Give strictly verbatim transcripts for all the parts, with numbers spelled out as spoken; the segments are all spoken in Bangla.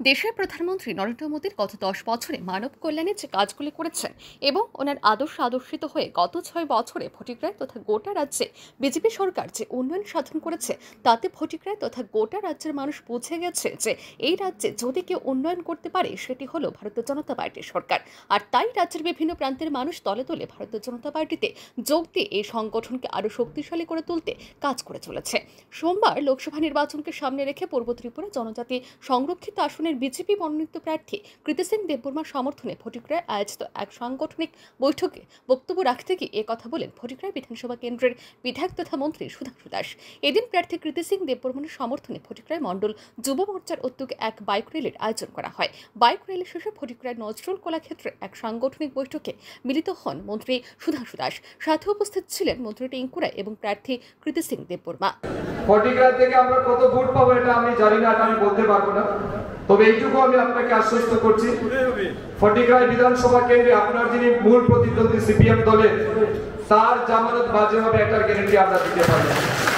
দেশের প্রধানমন্ত্রী নরেন্দ্র মোদীর গত দশ বছরে মানব কল্যাণে যে কাজগুলি করেছেন এবং ওনার আদর্শ আদর্শিত হয়ে গত ছয় বছরে ফটিকরায় তথা গোটা রাজ্যে বিজেপি সরকার যে উন্নয়ন সাধন করেছে তাতে ফটিকরায় তথা গোটা রাজ্যের মানুষ বুঝে গেছে যে এই রাজ্যে যদি কেউ উন্নয়ন করতে পারে সেটি হলো ভারতীয় জনতা পার্টির সরকার। আর তাই রাজ্যের বিভিন্ন প্রান্তের মানুষ দলে দলে ভারতীয় জনতা পার্টিতে যোগ দিয়ে এই সংগঠনকে আরও শক্তিশালী করে তুলতে কাজ করে চলেছে। সোমবার লোকসভা নির্বাচনকে সামনে রেখে পূর্ব ত্রিপুরা জনজাতি সংরক্ষিত আসনের বিজেপি মনোনীত প্রার্থী কৃতি সিং দেববর্মার সমর্থনে ফটিকরায় আয়োজিত এক সাংগঠনিক বৈঠকে বক্তব্য রাখতে গিয়ে একথা বলেন ফটিকরায় বিধানসভা কেন্দ্রের বিধায়ক তথা মন্ত্রী সুধাংশু দাস। এদিন প্রার্থী কৃতি সিং দেববর্মার সমর্থনে ফটিকরায় মণ্ডল যুব মোর্চার উদ্যোগে এক বাইক র্যালির আয়োজন করা হয়। বাইক র্যালি শেষে ফটিকরায় নজরুল কলাক্ষেত্রে এক সাংগঠনিক বৈঠকে মিলিত হন মন্ত্রী সুধাংশু দাস। সাথে উপস্থিত ছিলেন মন্ত্রী টিঙ্কু রায় এবং প্রার্থী কৃতি সিং দেববর্মা। ফটিকরায় থেকে আমরা কত ভোট পাবো এটা আমি জানি না, আমি বলতে পারবো না, তবে এইটুকু আমি আপনাকে আশ্বস্ত করছি ফটিকরায় বিধানসভা কেন্দ্রে আপনার যিনি মূল প্রতিদ্বন্দ্বী সিপিএম দলের তার জামানত বাজে হবে এটার গ্যারান্টি আমরা দিতে পারি।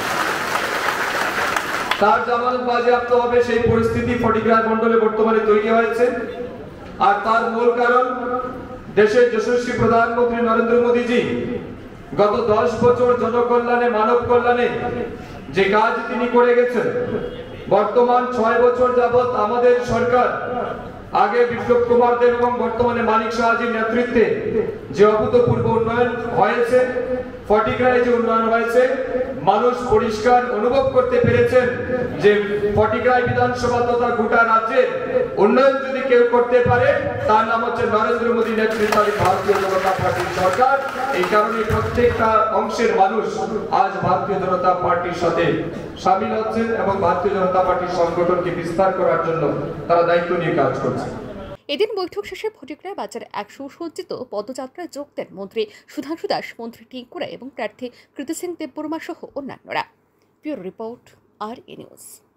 তার জামানত বাজেয়াপ্ত হবে সেই পরিস্থিতি ফটিকরায় মণ্ডলে বর্তমানে তৈরি হয়েছে। আর তার মূল কারণ দেশের যশস্বী প্রধানমন্ত্রী নরেন্দ্র মোদীজি গত দশ বছর জনকল্যাণে মানব কল্যাণে যে কাজ তিনি করে গেছেন। বর্তমান ছয় বছর যাবৎ আমাদের সরকার আগে বিপ্লব কুমার দেব এবং বর্তমানে মানিক সাহাজির নেতৃত্বে যে অভূতপূর্ব উন্নয়ন হয়েছে, ফটিকরায় যে উন্নয়ন হয়েছে মানুষ পরিষ্কার অনুভব করতে পেরেছেন যে ফটিকরায় বিধানসভা তথা গোটা রাজ্যের উন্নয়ন যদি কেউ করতে পারে তার নাম হচ্ছে নরেন্দ্র মোদী নেতৃত্বাধীন ভারতীয় জনতা পার্টির সরকার। এই কারণে প্রত্যেকটা অংশের মানুষ আজ ভারতীয় জনতা পার্টির সাথে সামিল হচ্ছেন এবং ভারতীয় জনতা পার্টির সংগঠনকে বিস্তার করার জন্য তারা দায়িত্ব নিয়ে কাজ করছে। এদিন বৈঠক শেষে ফটিকরায় বাজারে এক সুসজ্জিত পদযাত্রায় যোগ দেন মন্ত্রী সুধাংশু দাস, মন্ত্রী টিঙ্কু রায় এবং প্রার্থী কৃতি সিং দেববর্মা সহ অন্যান্যরা। Bureau report, R E news.